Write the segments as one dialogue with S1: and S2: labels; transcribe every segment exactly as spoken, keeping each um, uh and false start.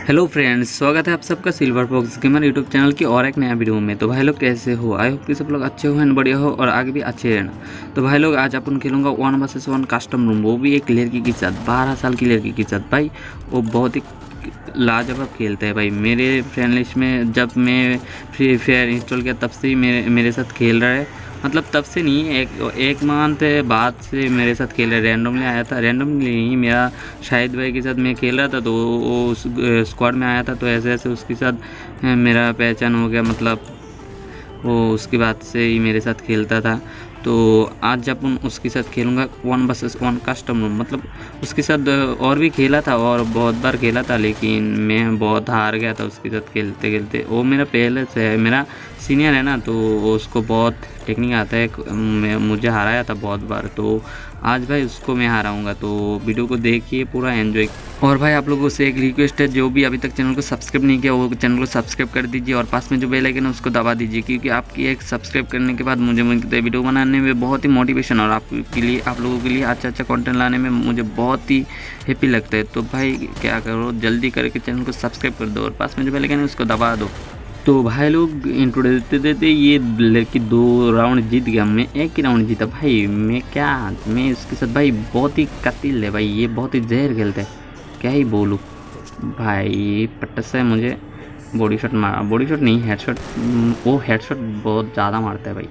S1: Hello friends, स्वागत है आप सबका Silver Fox Gamer YouTube channel की और एक नया वीडियो में। तो भाई लोग कैसे हो? आई होप कि सब लोग अच्छे हो एंड बढ़िया हो और आगे भी अच्छे रहना। तो भाई लोग आज अपन खेलूंगा one versus one custom room, वो भी एक लड़की के साथ, बारह साल की लड़की के साथ। भाई वो बहुत ही लाजवाब खेलते हैं भाई। मेरे फ्रेंड लिस्ट में जब मैं फ्री फायर इंस्टॉल किया तब से ही मेरे मेरे साथ खेल रहा है। मतलब तब से नहीं, एक एक मंथ बाद से मेरे साथ खेल रहा है। रैंडमली आया था, रैंडमली नहीं, मेरा शाहिद भाई के साथ मैं खेल रहा था तो वो उस स्क्वाड में आया था, तो ऐसे ऐसे उसके साथ मेरा पहचान हो गया। मतलब वो उसके बाद से ही मेरे साथ खेलता था। तो आज अपन उसके साथ खेलूँगा one versus one custom room. मतलब उसके साथ और भी खेला था और बहुत बार खेला था, लेकिन मैं बहुत हार गया था उसके साथ खेलते खेलते। वो मेरा पहले से है, मेरा सीनियर है ना, तो उसको बहुत टेक्निक आता है। मैं मुझे हराया था बहुत बार, तो आज भाई उसको मैं हराऊंगा। तो वीडियो को देखिए पूरा एंजॉय। और भाई आप लोगों से एक रिक्वेस्ट है, जो भी अभी तक चैनल को सब्सक्राइब नहीं किया वो चैनल को सब्सक्राइब कर दीजिए और पास में जो बेल आइकन है उसको दबा दीजिए, क्योंकि आपकी एक सब्सक्राइब करने के बाद मुझे मुझे वीडियो बनाने में बहुत ही मोटिवेशन और आपके लिए आप लोगों के लिए अच्छा अच्छा कंटेंट लाने में मुझे बहुत ही हैप्पी लगता है। तो भाई क्या करो, जल्दी करके चैनल को सब्सक्राइब कर दो और पास में जो बेल आइकन है उसको दबा दो। तो भाई लोग इंट्रो देते देते ये लड़की दो राउंड जीत गया, मैं एक ही राउंड जीता। भाई मैं क्या मैं इसके साथ भाई बहुत ही कतिल है भाई, ये बहुत ही जहर खेलता है, क्या ही बोलूँ भाई। पट्टा से मुझे बॉडी शॉट मारा, बॉडी शॉट नहीं हेडशॉट, वो हेडशॉट बहुत ज़्यादा मारता है भाई,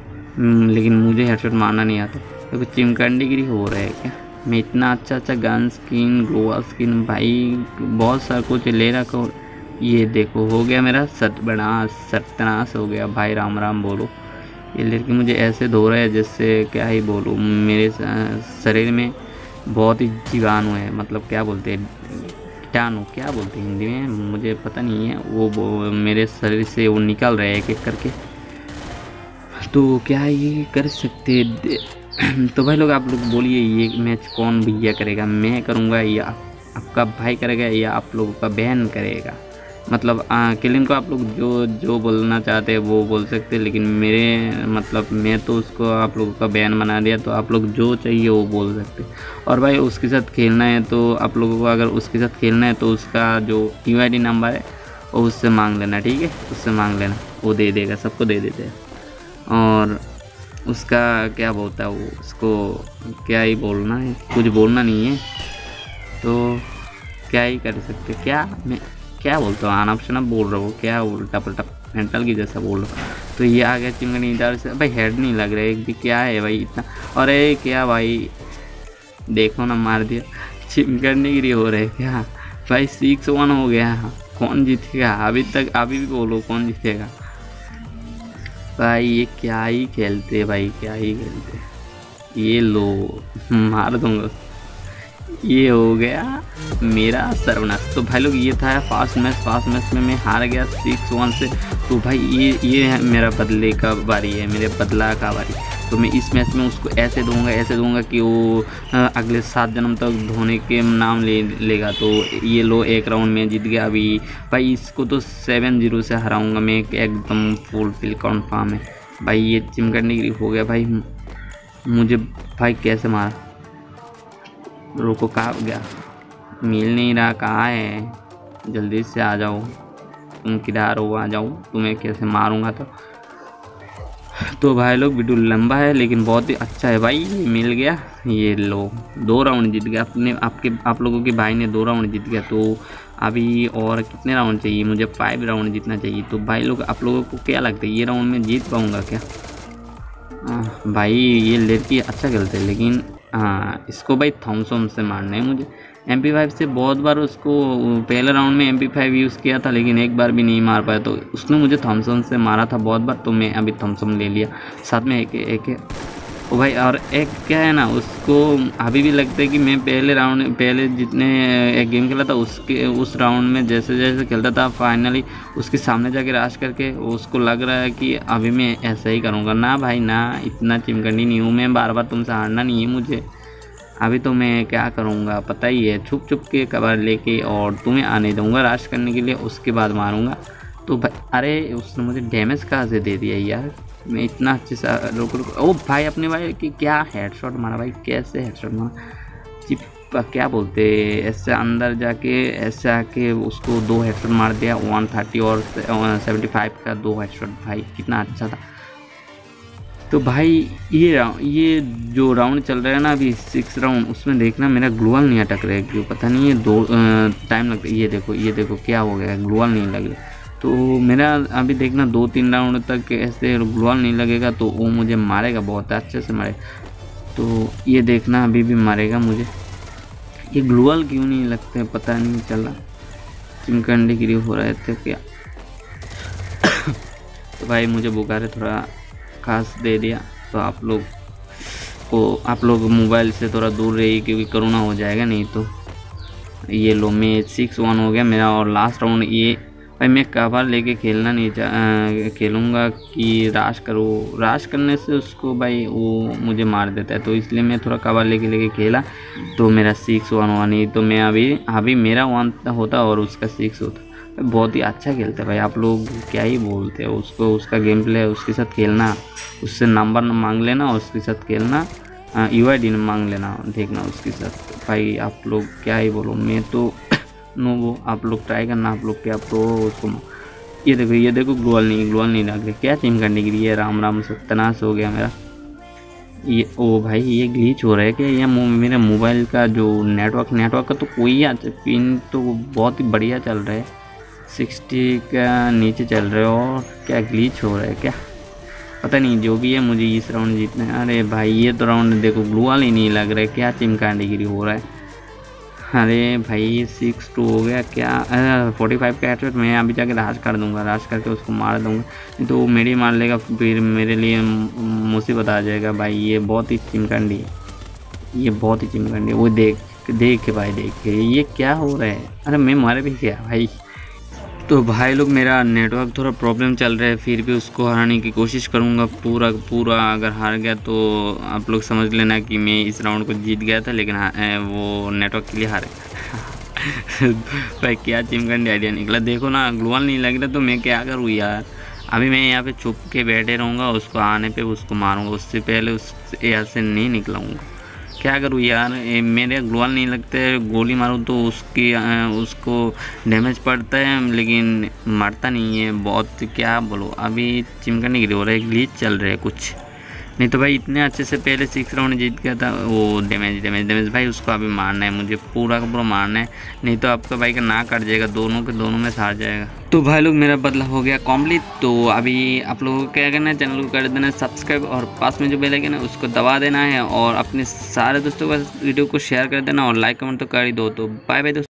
S1: लेकिन मुझे हेडशॉट मारना नहीं आता क्योंकि तो चिमकंडीगिरी हो रहा है क्या। मैं इतना अच्छा अच्छा गन स्किन ग्लोअल स्किन भाई बहुत सारा कुछ ले रखा। ये देखो हो गया मेरा सतबनाश सत्यानाश हो गया भाई, राम राम बोलो। ये लड़की मुझे ऐसे धो रहा है जैसे क्या ही बोलूँ, मेरे शरीर में बहुत ही जीवाणु है। मतलब क्या बोलते हैं, कीटाणु क्या बोलते हैं हिंदी में, मुझे पता नहीं है। वो, वो मेरे शरीर से वो निकल रहे हैं एक एक करके, तो क्या ये कर सकते। तो भाई लोग आप लोग बोलिए ये मैच कौन भैया करेगा, मैं करूँगा या आपका भाई करेगा या आप लोगों का बहन करेगा। मतलब किलिंग को आप लोग जो जो बोलना चाहते हैं वो बोल सकते हैं, लेकिन मेरे मतलब मैं तो उसको आप लोगों का बैन बना दिया, तो आप लोग जो चाहिए वो बोल सकते हैं। और भाई उसके साथ खेलना है तो आप लोगों को अगर उसके साथ खेलना है तो उसका जो यू आई डी नंबर है वो उससे मांग लेना, ठीक है, उससे मांग लेना, वो दे देगा, सबको दे देते हैं। और उसका क्या बोलता है वो, उसको क्या ही बोलना है, कुछ बोलना नहीं है तो क्या ही कर सकते। क्या मैं क्या बोलता हूँ, अनाप शनाप बोल रहा हूँ, क्या उल्टा पल्टा मेंटल की जैसा बोल रहा हूँ। तो ये आ गया चिमकनी इधर से भाई, हेड नहीं लग रहा है एक भी, क्या है भाई इतना। अरे क्या भाई देखो ना, मार दिया, चिमकनीगिरी हो रहा है क्या भाई। सिक्स वन हो गया, कौन जीतेगा अभी तक, अभी भी बोलो कौन जीतेगा भाई। ये क्या ही खेलते भाई, क्या ही खेलते। ये लो मार दूंगा, ये हो गया मेरा सर्वनाश। तो भाई लोग ये था फास्ट मैच, फास्ट मैच में मैं हार गया सिक्स वन से। तो भाई ये ये मेरा बदले का बारी है, मेरे बदला का बारी। तो मैं इस मैच में उसको ऐसे दूंगा ऐसे दूंगा कि वो अगले सात जन्म तक धोने के नाम ले लेगा। तो ये लो एक राउंड में जीत गया अभी भाई। इसको तो सेवन जीरो से हराऊंगा मैं, एकदम फुल फिल कन्फर्म है भाई। ये चिमकंडीगिरी हो गया भाई मुझे भाई, कैसे मारा, रुको कहाँ गया, मिल नहीं रहा, कहाँ है, जल्दी से आ जाओ, तुम किधर हो, आ जाओ, तुम्हें कैसे मारूंगा। तो तो भाई लोग वीडियो लंबा है लेकिन बहुत ही अच्छा है भाई। ये मिल गया, ये लो दो राउंड जीत गया अपने आपके आप लोगों के भाई ने, दो राउंड जीत गया। तो अभी और कितने राउंड चाहिए, मुझे फाइव राउंड जीतना चाहिए। तो भाई लोग आप लोगों को क्या लगता है ये राउंड में जीत पाऊँगा क्या? आ, भाई ये लड़की अच्छा खेलते हैं, लेकिन हाँ इसको भाई थॉमसन से मारना है मुझे। एम पी फाइव से बहुत बार उसको पहले राउंड में एम पी फाइव यूज़ किया था, लेकिन एक बार भी नहीं मार पाया। तो उसने मुझे थॉमसन से मारा था बहुत बार, तो मैं अभी थॉमसन ले लिया साथ में एक एक है ओ भाई। और एक क्या है ना, उसको अभी भी लगता है कि मैं पहले राउंड पहले जितने एक गेम खेला था उसके उस राउंड में जैसे जैसे खेलता था, फाइनली उसके सामने जाके राश करके उसको लग रहा है कि अभी मैं ऐसा ही करूँगा। ना भाई ना, इतना चिमकंडी नहीं हूँ मैं, बार बार तुमसे हारना नहीं है मुझे। अभी तो मैं क्या करूँगा पता ही है, छुप छुप के कवर लेके और तुम्हें आने दूँगा राश करने के लिए, उसके बाद मारूँगा। तो भाई अरे उसने मुझे डैमेज कहाँ से दे दिया यार, मैं इतना अच्छे से रुक रुक ओ भाई अपने भाई कि क्या हेडशॉट मारा भाई, कैसे हेडशॉट मारा चिप क्या बोलते ऐसे अंदर जाके ऐसे आके उसको दो हेडशॉट मार दिया, वन थर्टी और सेवेंटी फाइव का दो हेडशॉट। भाई कितना अच्छा था। तो भाई ये ये जो राउंड चल रहा है ना अभी सिक्स राउंड, उसमें देखना मेरा ग्लूअल नहीं अटक रहा है, क्यों पता नहीं है, दो टाइम लगता है। ये देखो ये देखो क्या हो गया, ग्लूअल नहीं लग रहा। तो मेरा अभी देखना दो तीन राउंड तक ऐसे ग्लूअल नहीं लगेगा तो वो मुझे मारेगा, बहुत अच्छे से मारेगा। तो ये देखना अभी भी मारेगा मुझे। ये ग्लूअल क्यों नहीं लगते पता नहीं चला, चिमकंडी गिरी हो रहे थे क्या। तो भाई मुझे बुखार थोड़ा खास दे दिया, तो आप लोग को आप लोग मोबाइल से थोड़ा दूर रहिए क्योंकि कोरोना हो जाएगा नहीं तो। ये लो मैं सिक्स वन हो गया मेरा और लास्ट राउंड। ये भाई मैं कवर लेके खेलना नहीं चाह खेलूँगा कि राश करूँ, राश करने से उसको भाई वो मुझे मार देता है, तो इसलिए मैं थोड़ा कवर लेके लेके खेला तो मेरा सिक्स वन हुआ। नहीं तो मैं अभी अभी मेरा वन होता और उसका सिक्स होता। बहुत ही अच्छा खेलता है भाई, आप लोग क्या ही बोलते हो उसको, उसका गेम प्ले उसके साथ खेलना, उससे नंबर मांग लेना और उसके साथ खेलना, यू आई डी मांग लेना, देखना उसके साथ। भाई आप लोग क्या ही बोलो, मैं तो नो वो आप लोग ट्राई करना, आप लोग क्या प्रो उसको। ये देखो ये देखो ग्लूअल नहीं ग्लूअल नहीं लग रही, क्या चिमकंडी गिरी है। राम राम सत्यानाश हो गया मेरा। ये ओ भाई ये ग्लिच हो रहा है क्या, ये मेरे मोबाइल का जो नेटवर्क नेटवर्क का तो कोई पिन तो बहुत ही बढ़िया चल रहा है, सिक्सटी का नीचे चल रहा है, और क्या ग्लिच हो रहा है क्या पता नहीं। जो भी है मुझे इस राउंड जीतना है। अरे भाई ये तो राउंड देखो ग्लूअल ही नहीं लग रहा है, क्या चिमकंडी गिरी हो रहा है। अरे भाई सिक्स टू हो गया क्या, फोर्टी फाइव का हेडशॉट। मैं अभी जाके राज कर दूंगा, राज करके उसको मार दूंगा, नहीं तो वो मेरी मार लेगा, फिर मेरे लिए मुसीबत आ जाएगा। भाई ये बहुत ही चिमकंडी है, ये बहुत ही चिमकंडी है। वो देख देख के भाई देख के ये क्या हो रहा है। अरे मैं मारे भी गया भाई। तो भाई लोग मेरा नेटवर्क थोड़ा प्रॉब्लम चल रहा है, फिर भी उसको हराने की कोशिश करूँगा पूरा पूरा। अगर हार गया तो आप लोग समझ लेना कि मैं इस राउंड को जीत गया था, लेकिन हाँ वो नेटवर्क के लिए हार गया। भाई क्या चिमकंडी आइडिया निकला, देखो ना ग्लूअल नहीं लग रहा तो मैं क्या करूँ यार। अभी मैं यहाँ पे छुप के बैठे रहूँगा, उसको आने पे उसको मारूँगा, उससे पहले उस यहाँ से नहीं निकलाऊँगा। क्या करूँ यार, मेरे ग्लूअल नहीं लगते, गोली मारूँ तो उसकी उसको डैमेज पड़ता है लेकिन मरता नहीं है। बहुत क्या बोलो, अभी चिमकंडी गिरी हो रहा है, ग्लिच चल रहा है कुछ। नहीं तो भाई इतने अच्छे से पहले सिक्स राउंड जीत गया था। वो डैमेज डैमेज डैमेज भाई उसको अभी मारना है, मुझे पूरा का पूरा मारना है, नहीं तो आपका भाई का नाक कट जाएगा, दोनों के दोनों में हार जाएगा। तो भाई लोग मेरा बदला हो गया कंप्लीट। तो अभी आप लोगों को क्या करना है, चैनल को कर देना सब्सक्राइब और पास में जो बेल आइकन है उसको दबा देना है, और अपने सारे दोस्तों को वीडियो को शेयर कर देना और लाइक कमेंट तो कर ही दो। तो बाय बाय दोस्तों।